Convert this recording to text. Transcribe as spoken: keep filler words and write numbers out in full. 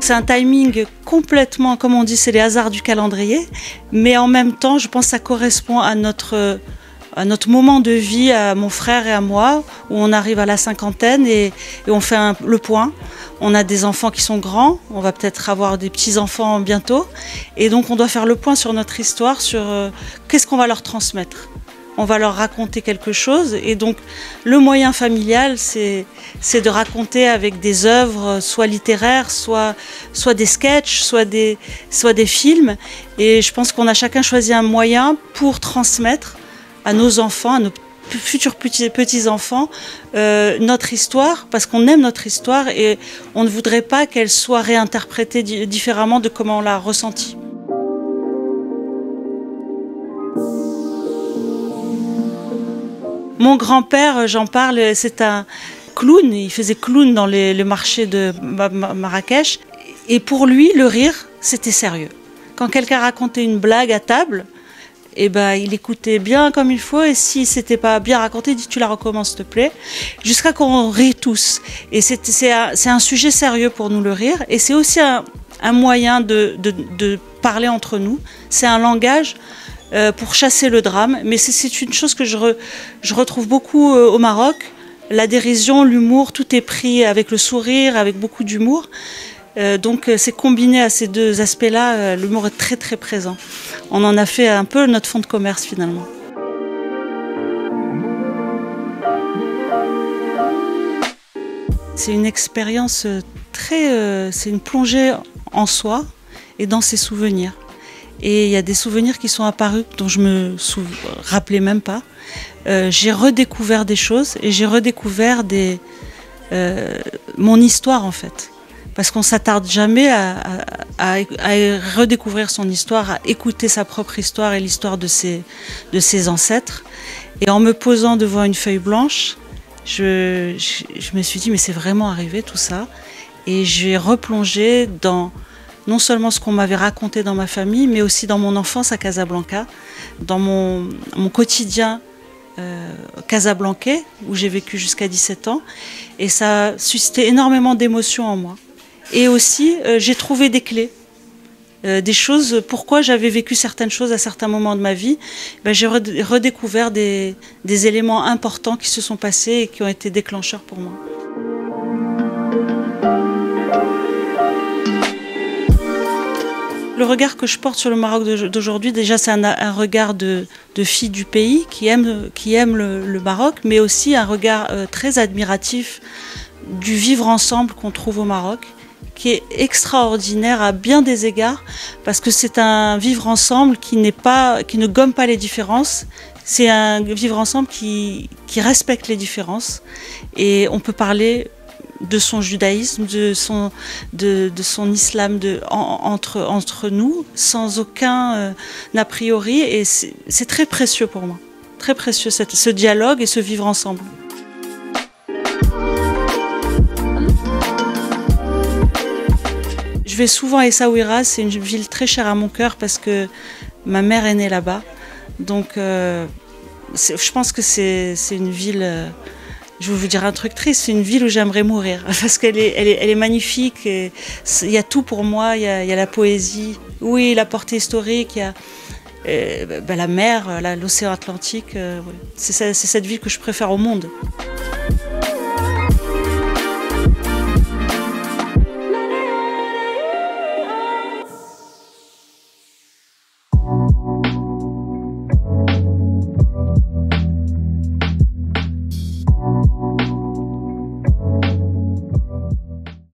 c'est un timing complètement, comme on dit, c'est les hasards du calendrier, mais en même temps, je pense que ça correspond à notre, à notre moment de vie, à mon frère et à moi, où on arrive à la cinquantaine et, et on fait un, le point. On a des enfants qui sont grands, on va peut-être avoir des petits-enfants bientôt, et donc on doit faire le point sur notre histoire, sur euh, qu'est-ce qu'on va leur transmettre. On va leur raconter quelque chose, et donc le moyen familial, c'est c'est de raconter avec des œuvres, soit littéraires, soit, soit des sketchs, soit des, soit des films. Et je pense qu'on a chacun choisi un moyen pour transmettre à nos enfants, à nos futurs petits-enfants, euh, notre histoire, parce qu'on aime notre histoire et on ne voudrait pas qu'elle soit réinterprétée différemment de comment on l'a ressentie. Mon grand-père, j'en parle, c'est un clown, il faisait clown dans les, le marché de Marrakech. Et pour lui, le rire, c'était sérieux. Quand quelqu'un racontait une blague à table, eh ben, il écoutait bien comme il faut, et si c'était pas bien raconté, il dit tu la recommences s'il te plaît, jusqu'à qu'on rit tous. Et c'est un, un sujet sérieux pour nous, le rire, et c'est aussi un, un moyen de, de, de parler entre nous. C'est un langage Euh, pour chasser le drame, mais c'est une chose que je, re, je retrouve beaucoup euh, au Maroc. La dérision, l'humour, tout est pris avec le sourire, avec beaucoup d'humour. Euh, donc c'est combiné à ces deux aspects-là, euh, l'humour est très très présent. On en a fait un peu notre fonds de commerce finalement. C'est une expérience très... Euh, c'est une plongée en soi et dans ses souvenirs. Et il y a des souvenirs qui sont apparus dont je me rappelais même pas. Euh, j'ai redécouvert des choses et j'ai redécouvert des, euh, mon histoire en fait. Parce qu'on ne s'attarde jamais à, à, à redécouvrir son histoire, à écouter sa propre histoire et l'histoire de ses, de ses ancêtres. Et en me posant devant une feuille blanche, je, je, je me suis dit mais c'est vraiment arrivé tout ça. Et j'ai replongé dans... non seulement ce qu'on m'avait raconté dans ma famille, mais aussi dans mon enfance à Casablanca, dans mon, mon quotidien euh, casablancais, où j'ai vécu jusqu'à dix-sept ans. Et ça a suscité énormément d'émotions en moi. Et aussi, euh, j'ai trouvé des clés, euh, des choses, pourquoi j'avais vécu certaines choses à certains moments de ma vie. Ben, j'ai redécouvert des, des éléments importants qui se sont passés et qui ont été déclencheurs pour moi. Le regard que je porte sur le Maroc d'aujourd'hui, déjà c'est un, un regard de, de fille du pays qui aime, qui aime le, le Maroc, mais aussi un regard euh, très admiratif du vivre ensemble qu'on trouve au Maroc, qui est extraordinaire à bien des égards, parce que c'est un vivre ensemble qui, n'est pas, qui ne gomme pas les différences, c'est un vivre ensemble qui, qui respecte les différences, et on peut parler de son judaïsme, de son, de, de son islam de, en, entre, entre nous, sans aucun euh, a priori, et c'est très précieux pour moi, très précieux cette, ce dialogue et ce vivre ensemble. Je vais souvent à Essaouira, c'est une ville très chère à mon cœur parce que ma mère est née là-bas, donc euh, je pense que c'est une ville... Euh, je vais vous dire un truc triste, c'est une ville où j'aimerais mourir, parce qu'elle est, elle est, elle est magnifique, et il y a tout pour moi, il y a, il y a la poésie, oui, la portée historique, il y a euh, ben, la mer, l'océan Atlantique, euh, ouais. C'est cette ville que je préfère au monde.